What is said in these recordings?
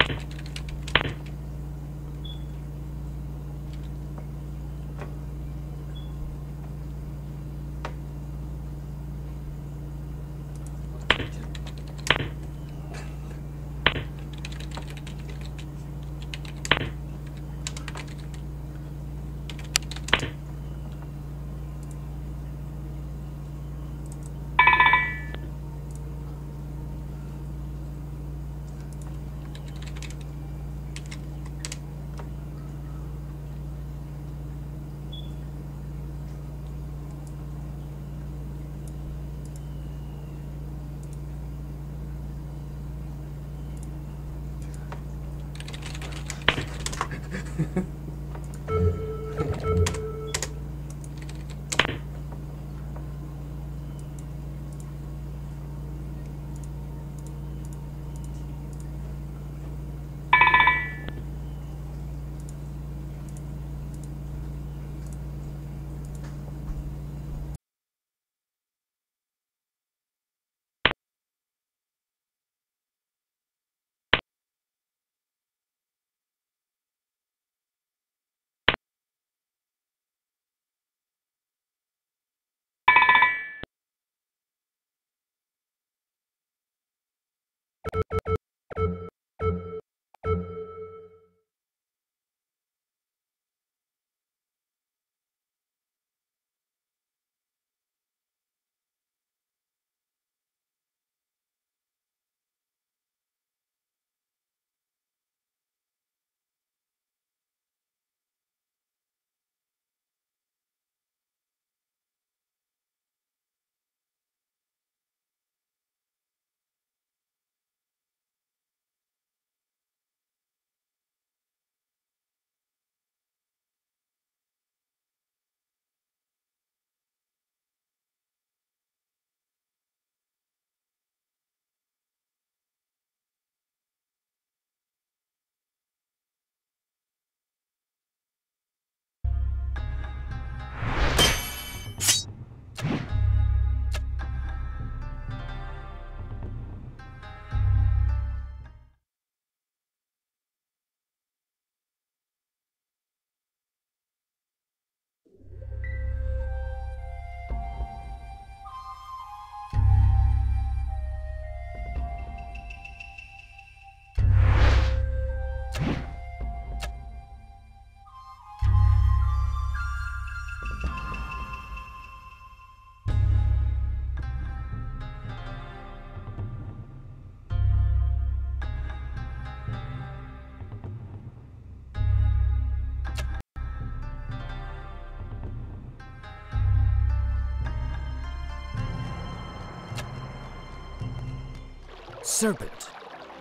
Serpent.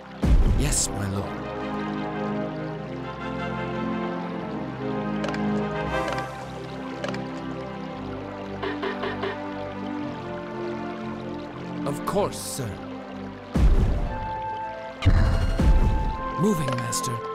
Yes, my lord. Of course, sir. Moving, master.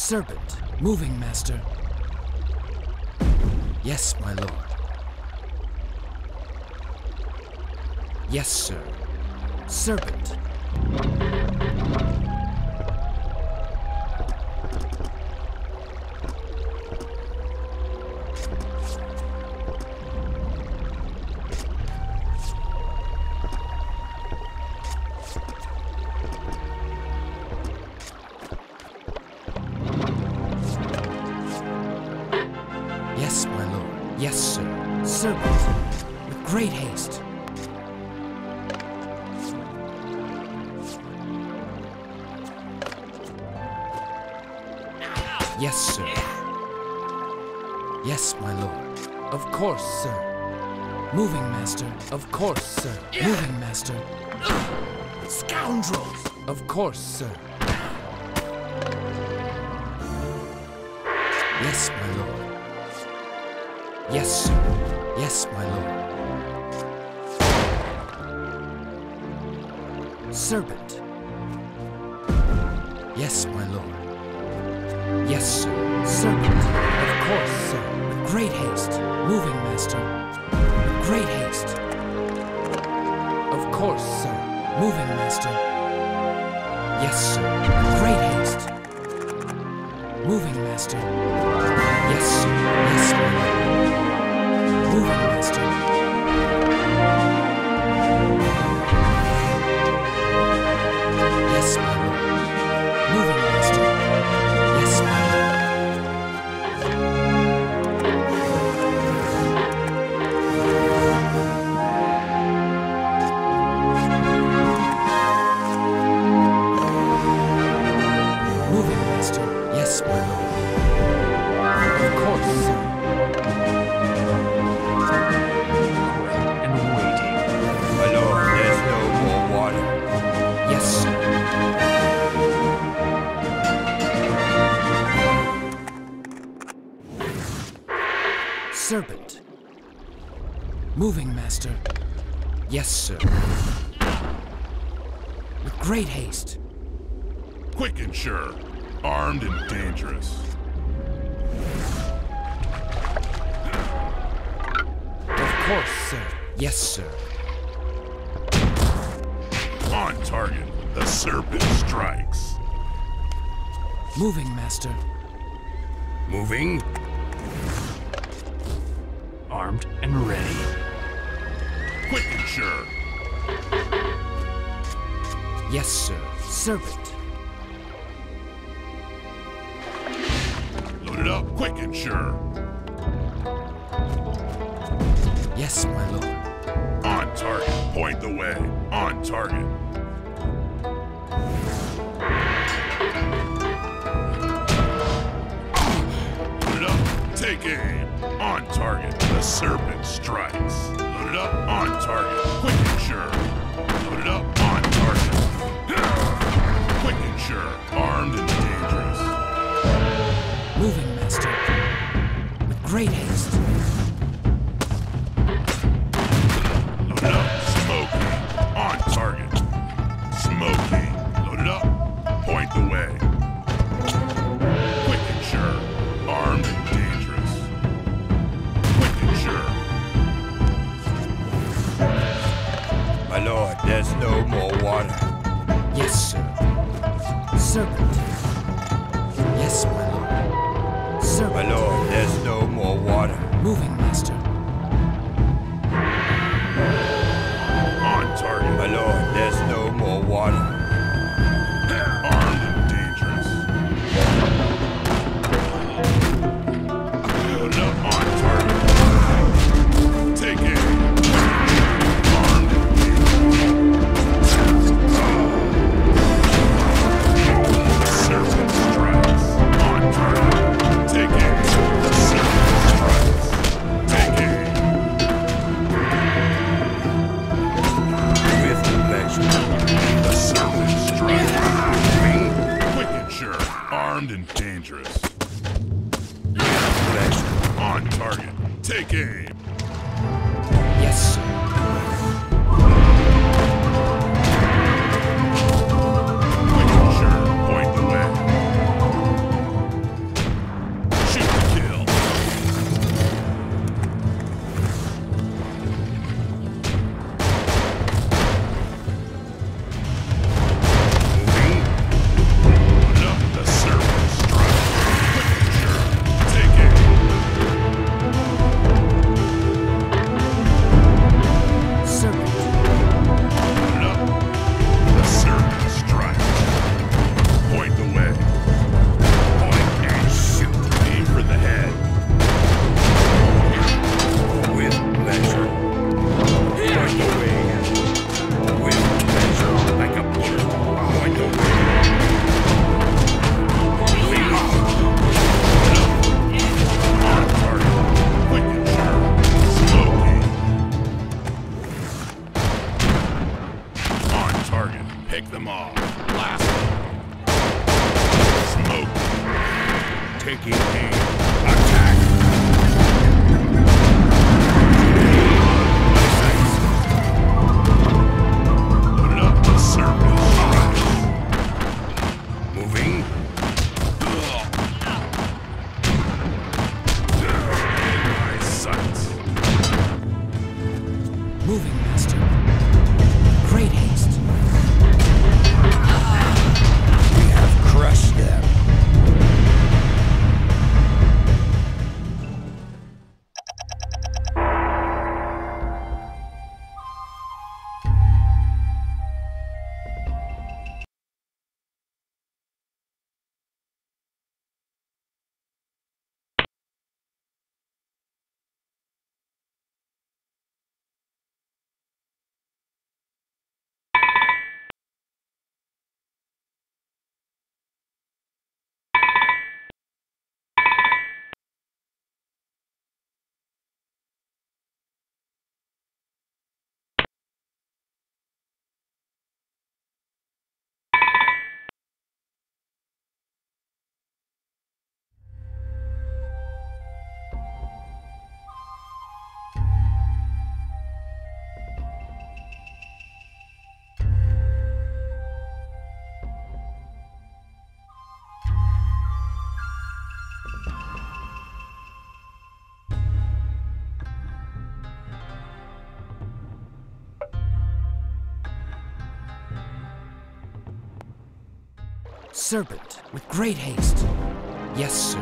Serpent. Moving, Master. Yes, my lord. Yes, sir. Serpent. Yes, my lord. Yes, sir. Serpent. With great haste. Yes, sir. Yes, my lord. Of course, sir. Moving, Master. Of course, sir. Moving, Master. Scoundrels! Of course, sir. Yes, my lord. Yes, sir. Yes, my lord. Serpent. Yes, my lord. Yes, sir. Serpent. Of course, sir. With great haste. Moving, Master. With great haste. Of course, sir. Moving, Master. Yes, sir. With great haste. Moving, Master. Yes, sir. Yes, my lord. Moving, Master. Yes, my lord. Moving, Master. Yes, my lord. Moving, Master. Yes, my lord. Of course, sir. And waiting. My lord, there's no more water. Yes, sir. Serpent. Moving, Master. Yes, sir. With great haste. Quick and sure. Armed and dangerous. Of course, sir. Yes, sir. On target. The serpent strikes. Moving, Master. Moving. Armed and ready. Quick and sure. Yes, sir. Serpent. Load it up. Quick and sure. Yes, my lord. On target. Point the way. On target. Load it up. Take aim. On target. The serpent strikes. Load it up. On target. Quick and sure. Load it up. On target. Quick and sure. Armed and dangerous. Moving, Master. With great haste. Load it up. Smoky. On target. Smoky. Load it up. Point the way. Quick and sure. Armed and dangerous. Quick and sure. My lord, there's no more water. Yes, sir. Serpent. Yes, my lord. My Serpent. lord, there's no more water. Moving, Master. On target. My lord, there's no more water. Armed and dangerous. Load it up. On target. Take aim. Armed and dangerous. Serpent strikes. On target. Take aim. The serpent strikes. Take aim. With pleasure. The serpent strikes. Quick and sure. Armed and dangerous. Pleasure. On target. Take aim. Yes, sir. Quick and sure. Point the way. Taking aim. Attack! Put it up to serpent strike. Moving. My sights. Moving, Master. Great haste. We have crushed them. Serpent, with great haste. Yes, sir.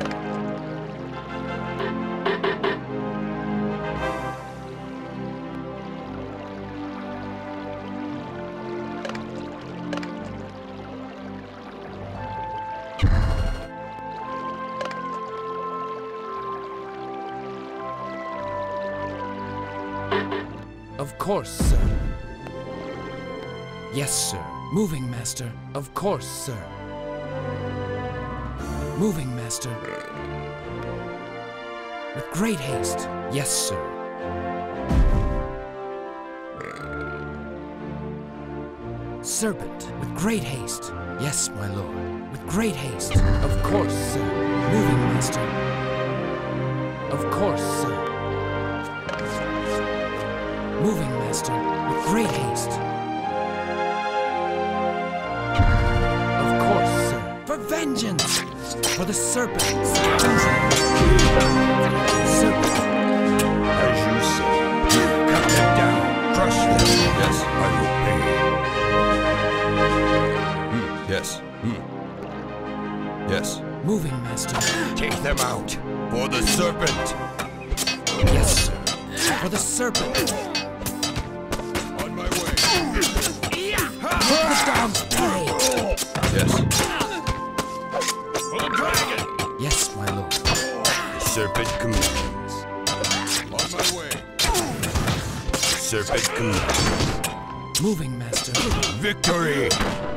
Of course, sir. Yes, sir. Moving, Master. Of course, sir. Moving, Master. With great haste. Yes, sir. Serpent, with great haste. Yes, my lord. With great haste. Of course, sir. Moving, Master. Of course, sir. Moving, Master. With great haste. Of course, sir. For vengeance! For the serpent! Serpent! As you say. Cut them down. Crush them. Yes, I obey. Yes. Yes. Moving, Master. Take them out. For the serpent. Yes, sir. For the serpent. On my way. Let the dogs pay! Yes. For the dragon! Yes, my lord. The serpent commands. On my way. Serpent commands. Moving, Master. Victory!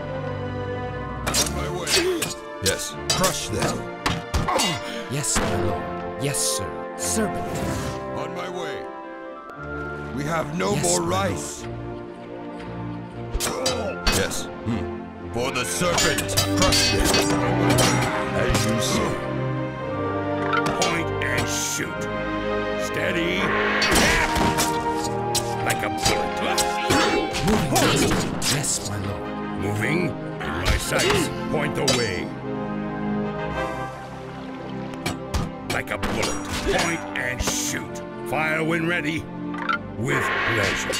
On my way. Yes. Crush them. Yes, my lord. Yes, sir. Serpent. On my way. We have no Yes, more my rice. Yes. For the serpent. Crush them. As you say. Point and shoot. Steady. Like a bullet. Moving, Master. Yes, my lord. Moving. In my sights. Point the way. Like a bullet. Point and shoot. Fire when ready. With pleasure.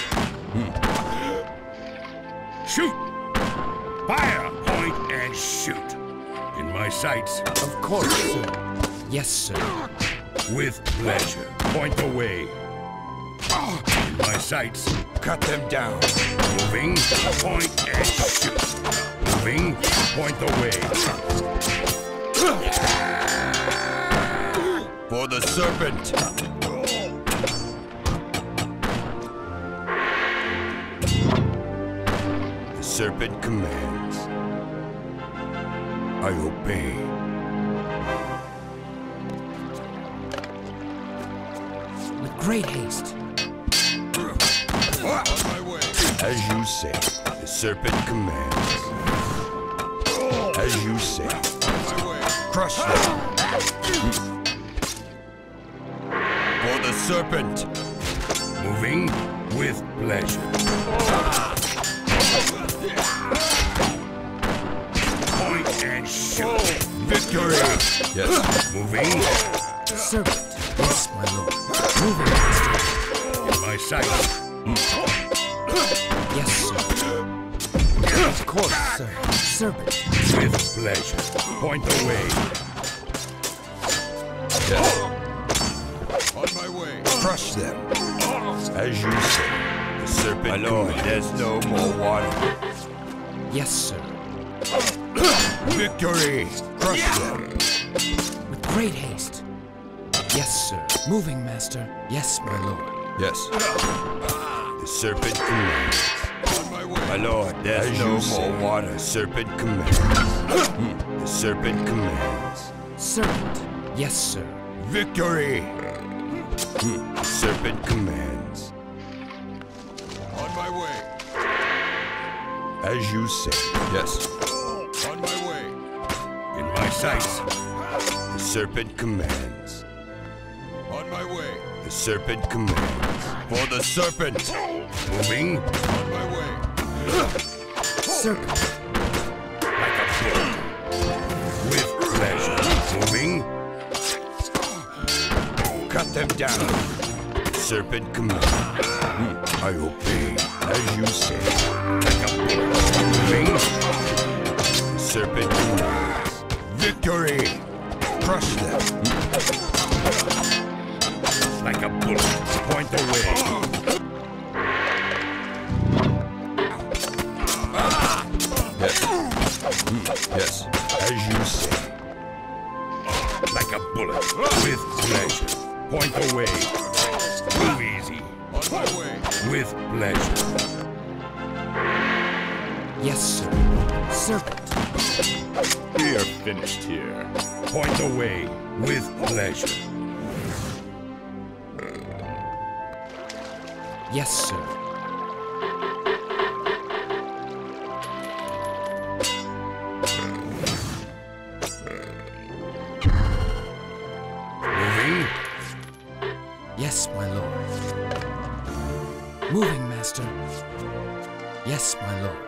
Shoot! Fire! Point and shoot. In my sights. Of course, sir. Yes, sir. With pleasure. Point the way. In my sights. Cut them down. Moving. Point and shoot. Moving. Point the way. For the serpent. The serpent commands. I obey. With great haste. On my way. As you say, the serpent commands. As you say. On my way. Crush them. For the serpent. Moving with pleasure. Point and shoot. Victory. Yes. Moving Serpent. Yes, my lord. Moving master. in my sight. Yes, sir. Of course, sir. Serpent. With pleasure. Point away. Yes. On my way. Crush them. As you say. The serpent. My lord, there's no more water. Yes, sir. Victory. Crush them. With great haste. Yes, sir. Moving master. Yes, my lord. Yes. The serpent commands. On my way. My lord, there's no more water. Serpent commands. The serpent commands. Serpent. Yes, sir. Victory. The serpent commands. On my way. As you say. Yes. On my way. In my sights. The serpent commands. On my way. The serpent commands. For the serpent. Moving On my way. Serpent. like a bullet. With pleasure. Moving. Cut them down. The serpent commands. I obey. As you say. Like a bullet. Moving. The serpent commands. Victory. Crush them. Like a bullet. Point away. Yes. Yes. As you say. Like a bullet. With pleasure. Point away. Too easy. On my way. With pleasure. Yes, sir. Serpent. We are finished here. Point away. With pleasure. Yes, sir. Moving. Yes, my lord. Moving master. Yes, my lord.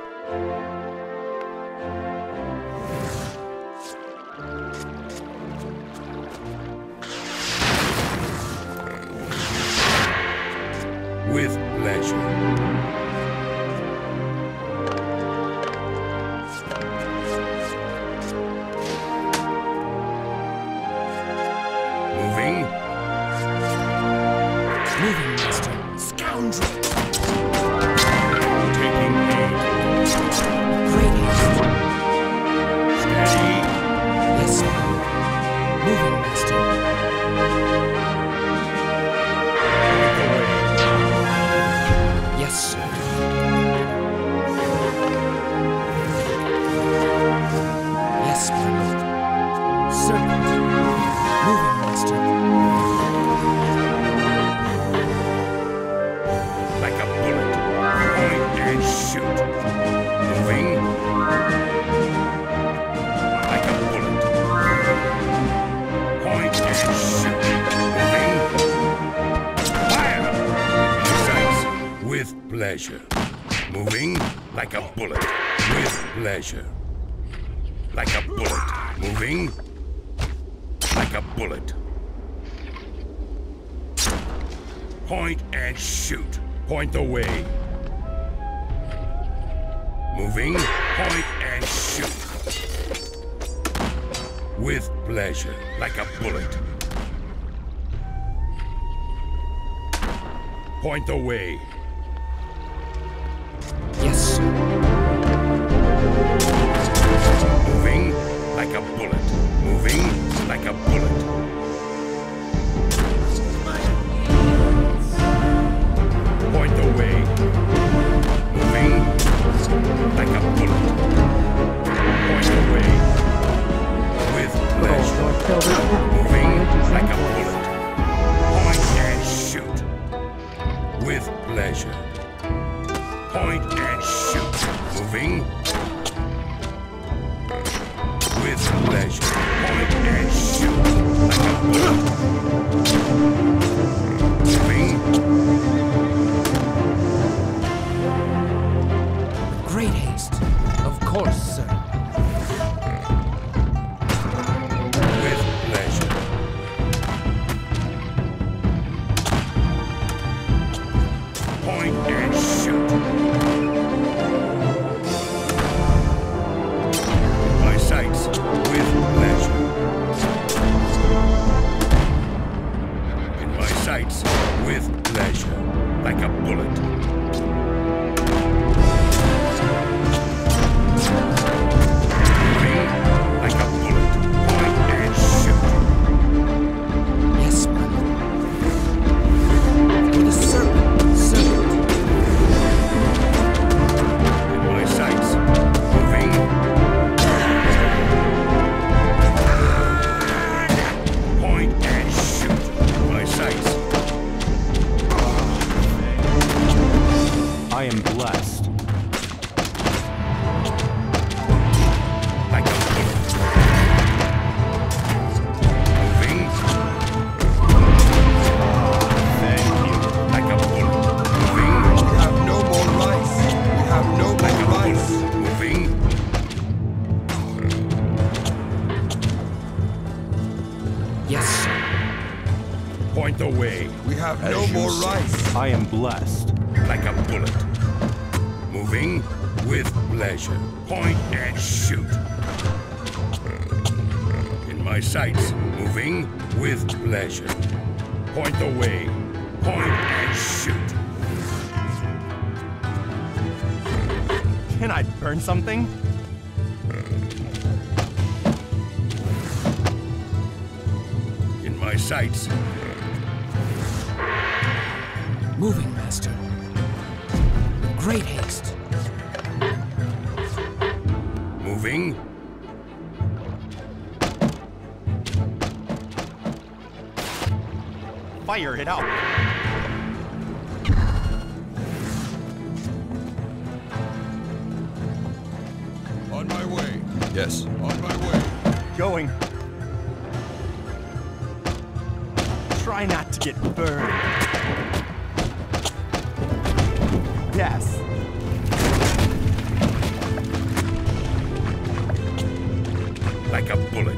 With pleasure. Moving. Moving master. Scoundrel. Taking aim. Great haste. Steady. Yes, my lord. Moving master. Point away. Yes, sir. Yes, my lord. Serpent. Moving master. Like a bullet. Point and shoot. Moving. Like a bullet. Point and shoot. Moving. Fire! In sights. With pleasure. Moving like a bullet. With pleasure. Like a bullet. Moving like a bullet. Point and shoot. Point away. Moving. Point and shoot. With pleasure. Like a bullet. Point away. Yes, sir. Moving like a bullet. Moving like a bullet. Point away. Moving like a bullet. Point away. With pleasure. Moving like a bullet. Point and shoot. With pleasure. Moving. Great haste. Of course, sir. With pleasure. Point and shoot. My sights with pleasure. In my sights with pleasure. Like a bullet. Moving like a bullet. Point and shoot. Yes, my lord. For the serpent, serpent. In my sights. Moving. Point and shoot. In my sights. I am blessed. Like a bullet. Moving. Thank you. Like a bullet. Moving. We have no more rice. We have no Like a more rice. bullet. Moving. Yes, sir. Point the way. We have As no you more say. rice. I am blessed. Like a bullet. Moving with pleasure. Point and shoot. In my sights. Moving with pleasure. Point the way. Point and shoot. Can I burn something? In my sights. Moving, master. With great haste. Moving. Fire it out. On my way. Yes. On my way. Going. Try not to get burned. Yes. Like a bullet.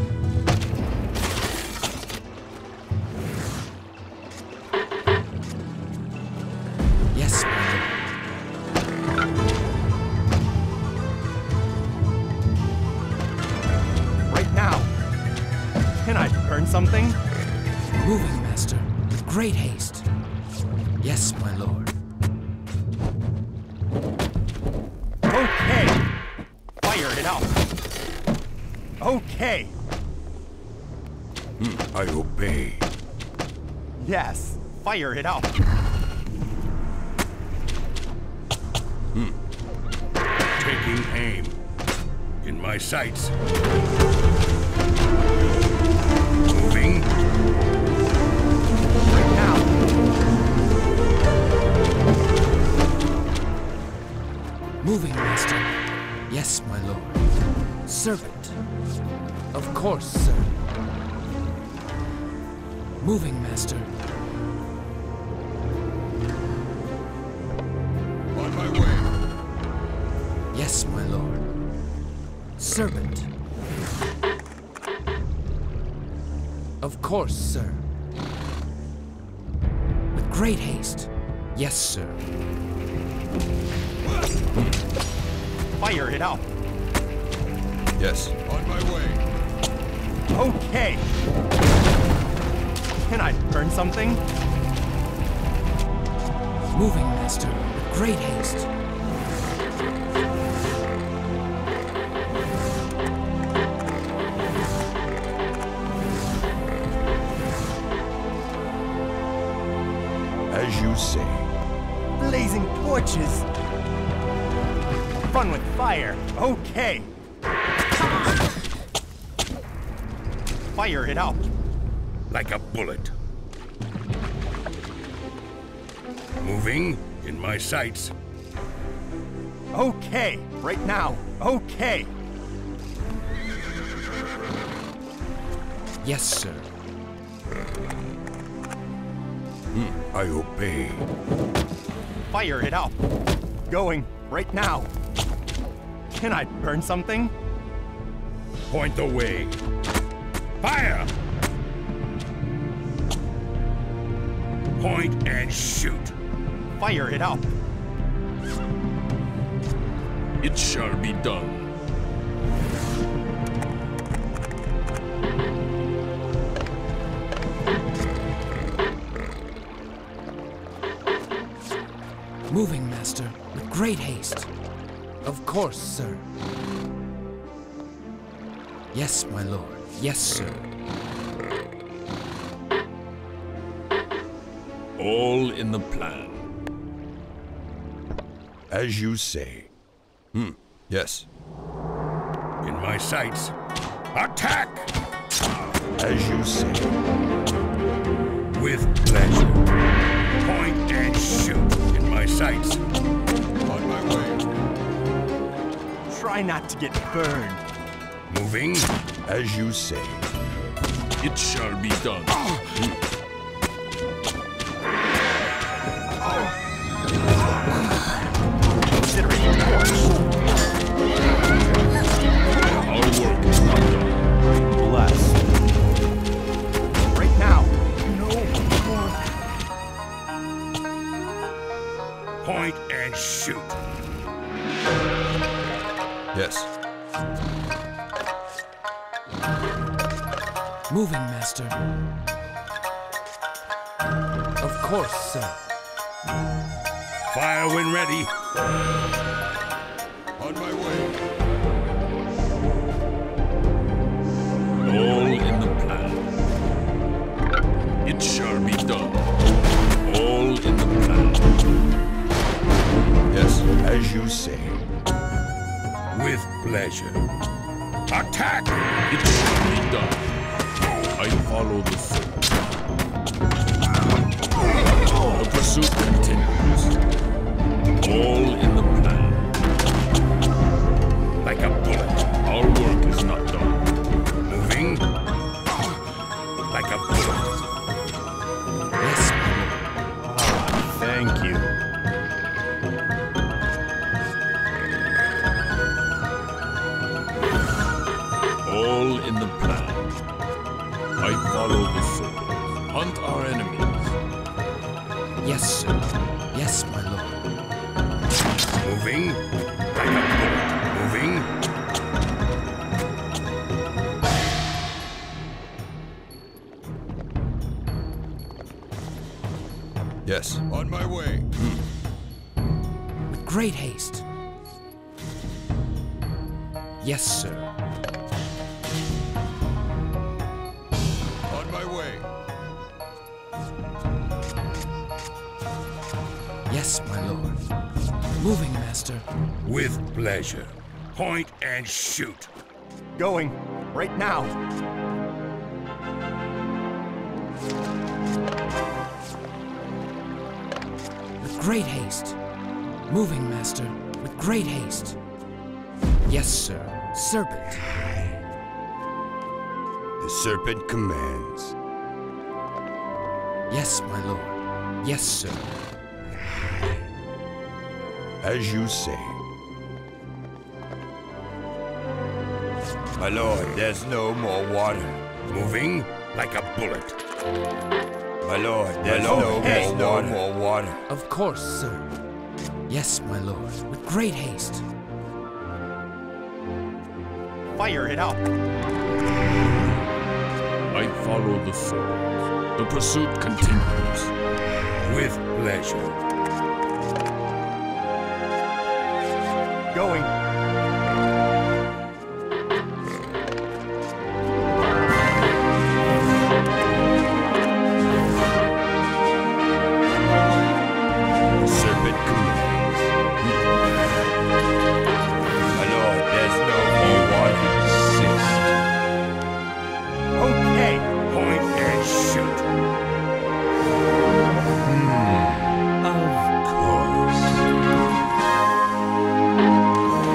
Yes, my lord. Right now. Can I burn something? Moving, master. With great haste. Yes, my lord. Okay. Fire it out. Okay. I obey. Yes. Fire it out. Taking aim. In my sights. Moving. Right now. Moving, master. Yes, my lord. Servant. Of course, sir. Moving, master. On my way. Yes, my lord. Servant. Of course, sir. With great haste. Yes, sir. Fire it out. Yes. On my way. Okay. Can I burn something? Moving, master. With great haste. As you say. Blazing torches. Fun with fire. Okay. Fire it out. Like a bullet. Moving in my sights. Okay. Right now. Okay. Yes, sir. I obey. Fire it up. Going right now. Can I burn something? Point the way. Fire! Point and shoot. Fire it up. It shall be done. Moving, Master, with great haste. Of course, sir. Yes, my lord. Yes, sir. All in the plan. As you say. Yes. In my sights. Attack! As you say. With pleasure. Point and shoot. In my sights. On my way. Try not to get burned. Moving. As you say. It shall be done. Consider it Our work is not done. blessed. Right now. No more. Point and shoot. Yes. Moving, Master. Of course, sir. Fire when ready. On my way. All in the plan. It shall be done. All in the plan. Yes. As you say. With pleasure. Attack! It shall be done. I follow the sword. The pursuit continues. All in the plan. Like a bullet. Our work is not done. Moving. Like a bullet. Yes, my lord. Thank you. All in the plan. I follow the sword. Hunt our enemies. Yes, sir. Yes, my lord. Moving. Like a bullet. Moving. Yes. On my way. With great haste. Yes, sir. On my way. Yes, my lord. Moving, Master. With pleasure. Point and shoot. Going right now. With great haste. Moving, Master. With great haste. Yes, sir. Serpent. The serpent commands. Yes, my lord. Yes, sir. As you say. My lord, there's no more water. Moving like a bullet. My lord, there's no more water. Of course, sir. Yes, my lord. With great haste. Fire it up. I follow the sword. The pursuit continues. With pleasure. Going. The serpent commands. My lord, there's no more water. Okay. Point and shoot. Of course.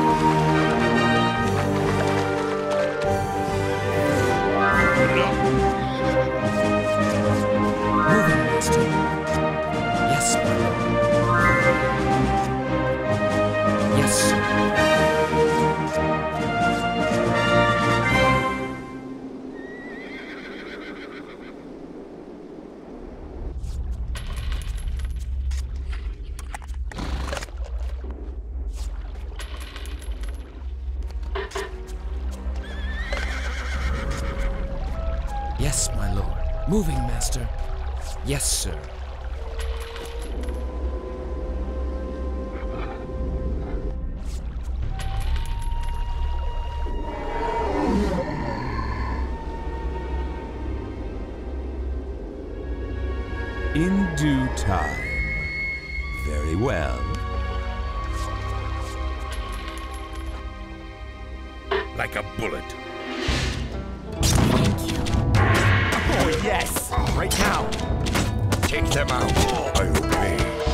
Yes, my lord. Moving, master. Yes, sir. In due time. Very well. Like a bullet. Oh, yes! Right now! Take them out. I obey.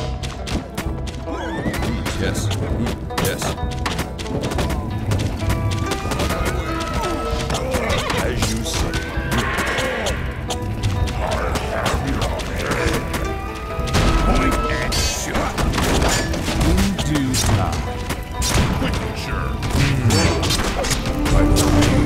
Yes. Yes. As you say. Point and shoot. In due time. Quick and sure. I obey.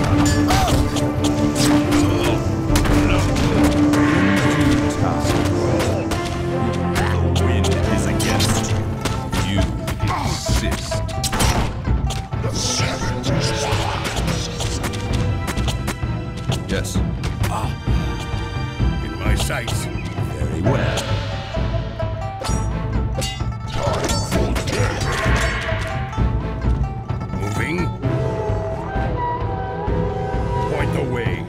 In due time. The wind is against you. You insist. Yes. In my sights. Very well. Moving. Point the way.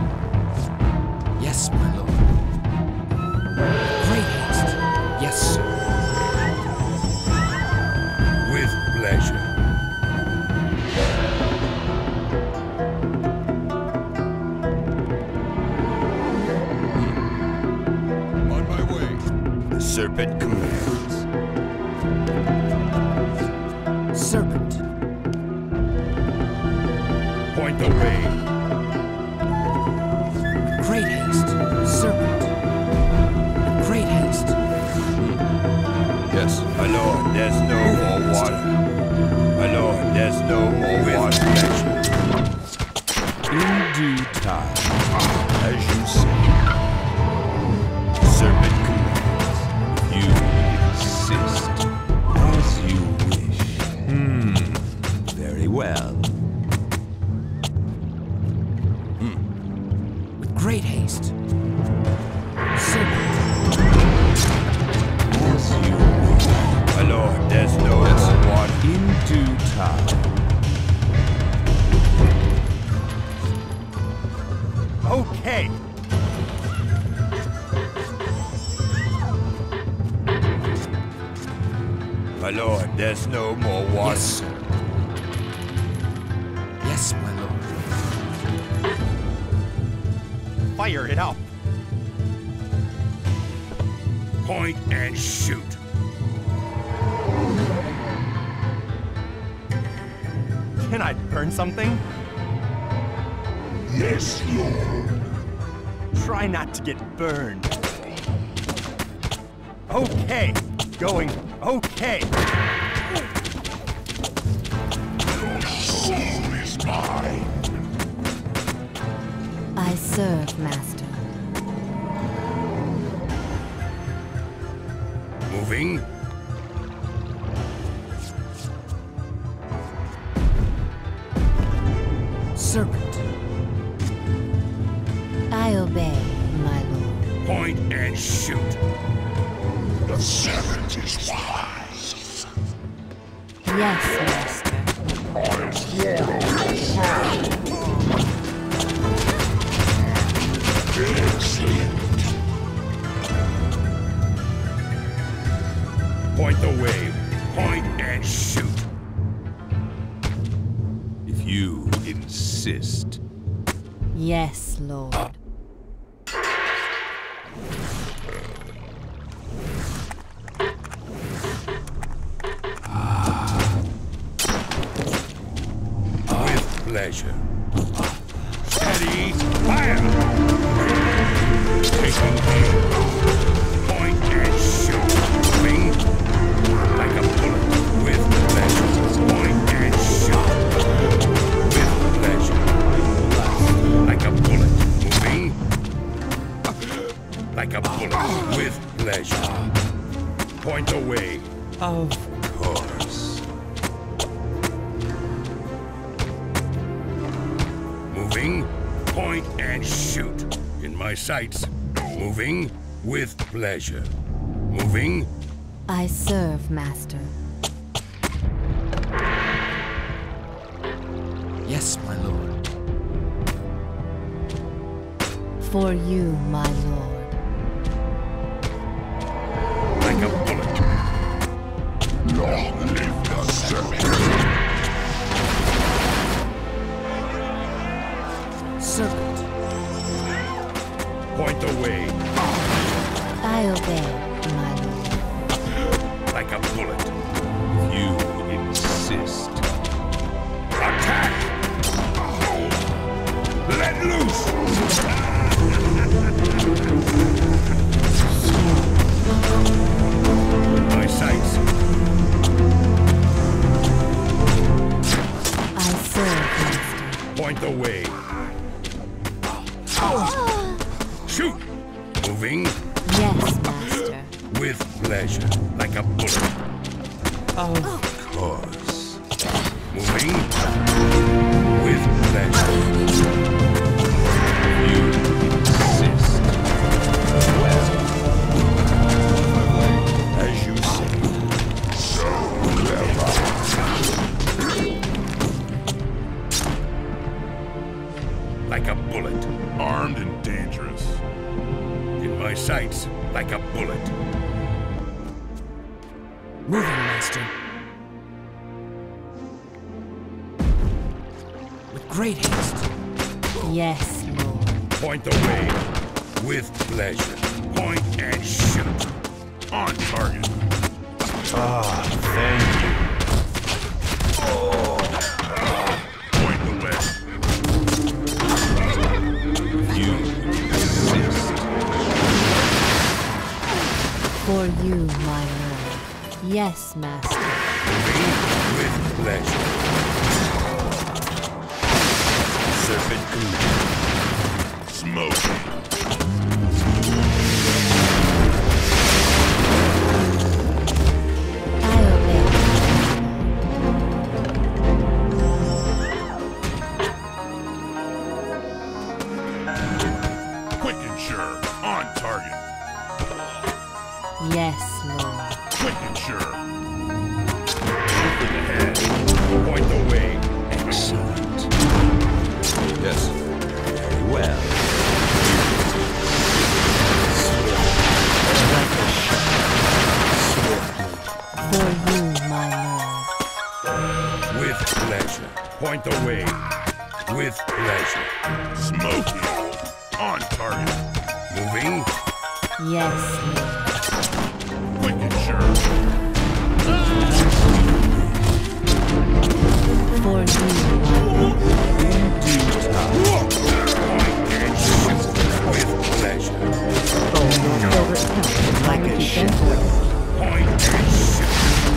Yes, my lord. Great haste. Yes, sir. With pleasure. On my way. The serpent commands. Serpent. Point the way. Great haste. Serpent. Great haste. Yes. My lord, there's no more water. My lord, there's no more water. In due time. As you say. Serpent commands. You insist. As you wish. Very well. With great haste. Serpent. As you wish. My lord, there's no more water. In due time. Okay! My lord, there's no more water. Yes, sir. Yes, my lord. Fire it up! Point and shoot. Can I burn something? Yes, Lord. Try not to get burned. Okay! Going okay! Your soul is mine. I serve, Master. Moving. Serpent. I obey, my lord. Point and shoot. The serpent is wise. Yes, Master. I swallow your soul. Excellent. Point the way. Point and shoot. If you insist. Yes, Lord. With pleasure. Steady. Fire. Taking aim. Point and shoot. Moving. Like a bullet. With pleasure. Point and shoot. With pleasure. Like a bullet. Moving. Like a bullet. With pleasure. Point away. Of course. Moving. Point and shoot. In my sights. Moving with pleasure. Moving. I serve, Master. Yes, my lord. For you, my lord. Like a bullet. Long live the serpent. Serpent. Point the way. I obey, my lord. Like a bullet. You insist. Attack! Let loose! My sights. I serve, Master. Point the way. Shoot! Moving Yes, Master. with pleasure. Like a bullet. Of course. Moving with pleasure. You insist. Well, As you say. Like a bullet. Armed and dangerous. In my sights. Like a bullet. Moving, master. With great haste. Yes, Lord. Point the way with pleasure. Point and shoot. On target. Thank you. Point the way. you insist. For you, my lord. Yes, Master. With pleasure. Serpent command. Smoke. I obey. Quick and sure. On target. Yes, Lord. Quick and sure. Look ahead. Point the way. Excellent. Yes. Very well. For you, my lord. With pleasure. Point the way. With pleasure. Smoky. On target. Moving. Yes, Lord. Quick and sure. For you, my lord. Point and shoot. With pleasure. Like a ship. Point and shoot.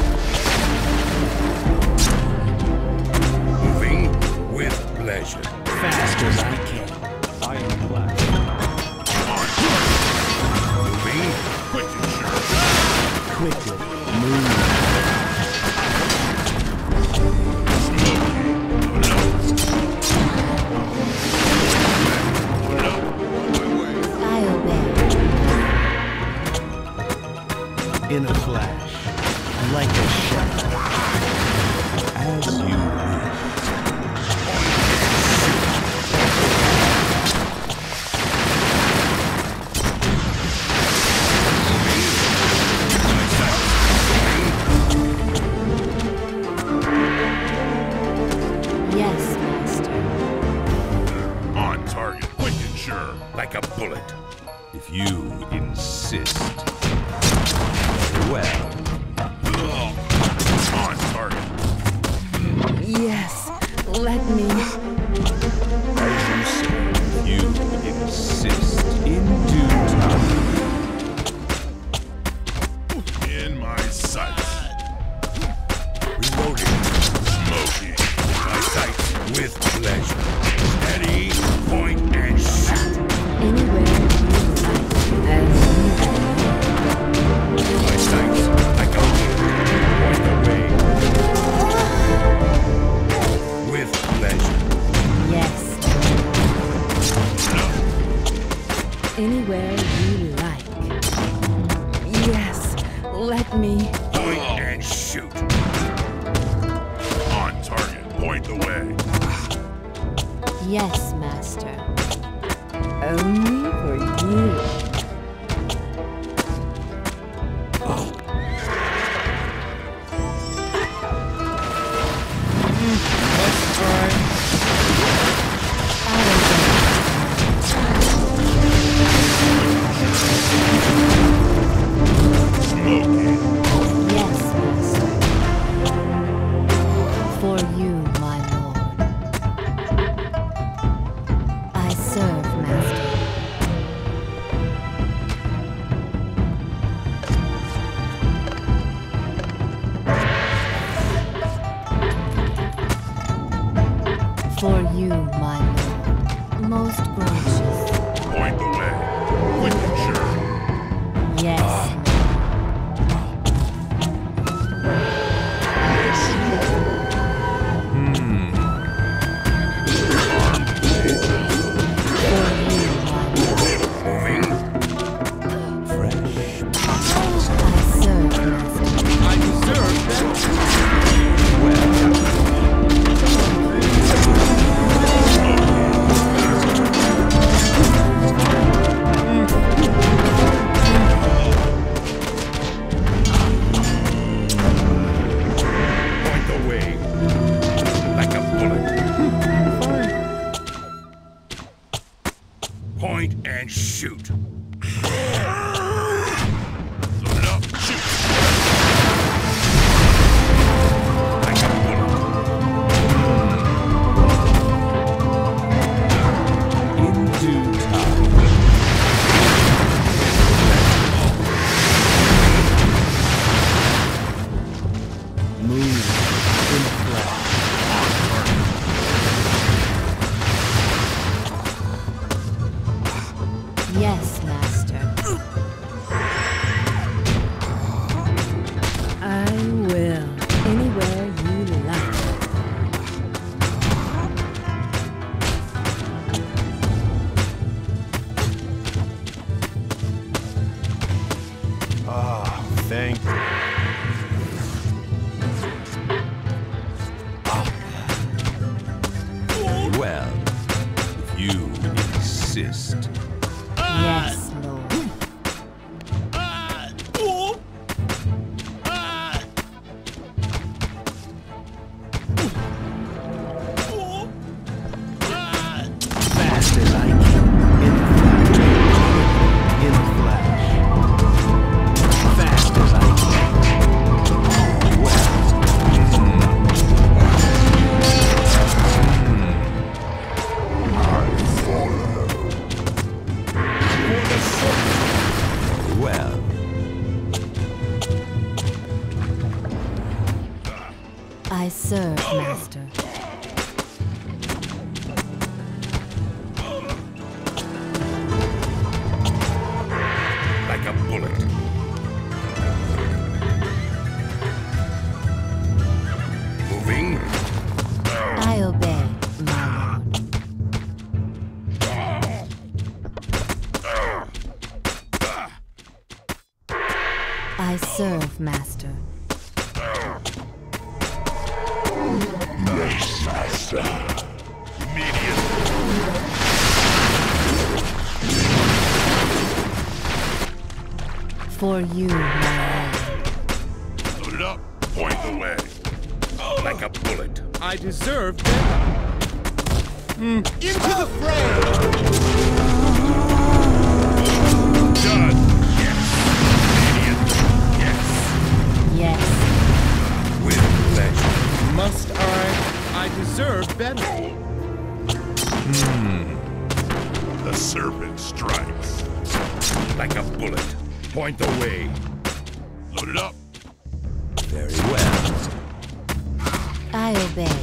Moving with pleasure. Fast as I can. Ironclad. On target. Moving. Quick and sure. Quickly. Move. Smoky. Put it up. Put it up. On my way. I obey. In a flash. Like a shadow. As you wish. Yes, Master. On target. Quick and sure. Like a bullet. If you insist. Very well. On target. Yes, let me. As you say. You insist. In due time. In my sights. Reloading. Smoky. My sights with pleasure. Steady. Point and shoot. Anywhere you like. As My sights like a bullet. Point the way. With pleasure. Anywhere you like. Yes, let me. Point and shoot. On target. Point the way. Yes, master. Only for you. Yes, master. For you, my lord. I serve, master. For you, my lord. Most gracious. Point the way. Quick and sure. Yes. Point and shoot. Load it up, shoot. Like a bullet. In due time. Move in the flesh. Yes, master. I will. Anywhere you like. Ah, thank you. Very well. If you insist. Yes, lord. Fast as I can. In the flash. Fast as I can. Well. I serve, master. Like a bullet. Moving. I obey, my lord. I serve, master. For you, my lord. Load it up. Point the way. Like a bullet. I deserve better. Into the fray! Done. Yes. Idiot. Yes. Yes. With pleasure. Must I deserve better. The serpent strikes. Like a bullet. Point the way. Load it up. Very well. I obey.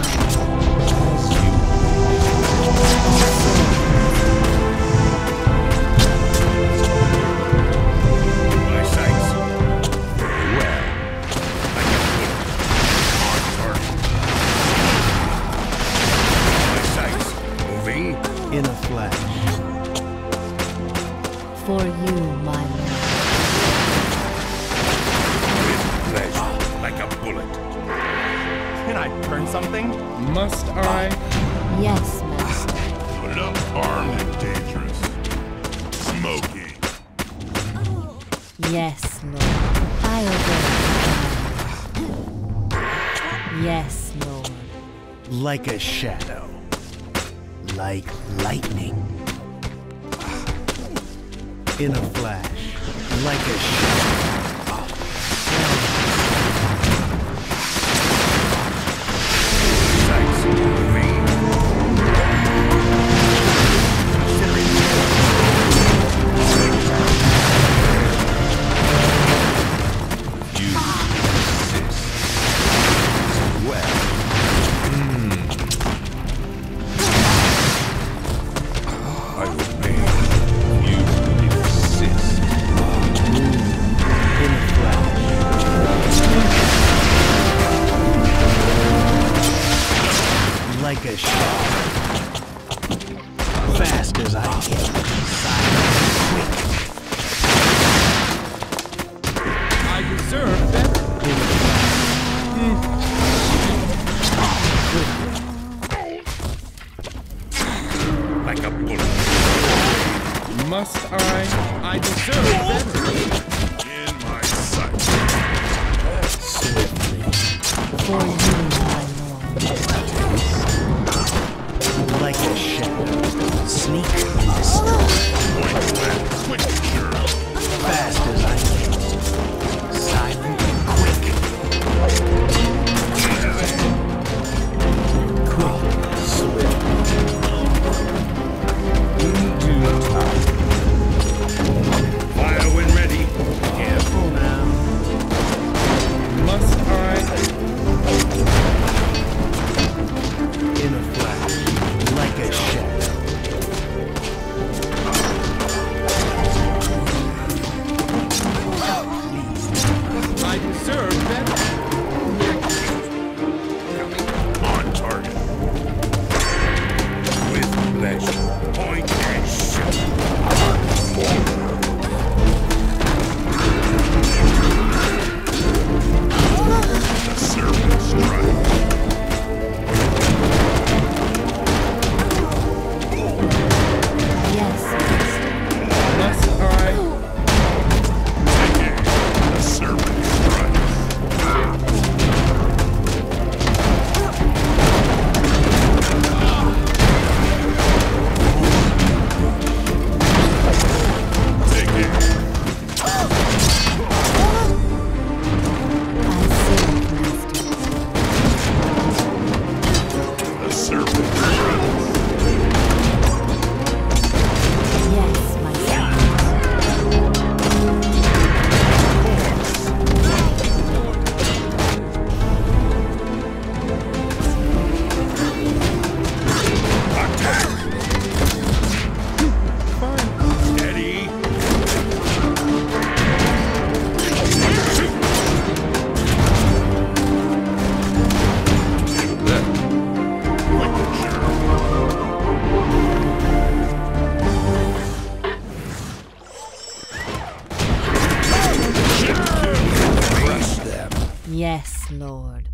My sights. Very well. Like a bullet. On target. My sights. Moving. In a flash. For you, my lord. With pleasure, like a bullet. Can I burn something? Must I? Yes, master. Load it up, armed and dangerous. Smoking. Yes, lord. I obey. Yes, lord. Like a shadow. Like lightning. In a flash. Like a shadow. Sights moving. You insist. Well. I obey. You insist. In a flash. Like a shadow. Fast as I can. Silent, I deserve better. quick. In a flash. Like a bullet. Must I? I deserve better. In my sight. Swiftly. For you, my lord. Like a shadow. Sneak and stealth. Point blank. Quick and sure. Fast as I can. Silent and quick. Quick, swift. In due time. Fire when ready. Careful now. Must I? In a flash. Like a shadow. I deserve better. On target. With pleasure. Point and shoot. The serpent strike. Yes, master. Must I? The serpent strike. Take it. I serve, master. The serpent strike. Yes, my son. Steady. Quick and sure. Crush them. Yes, lord.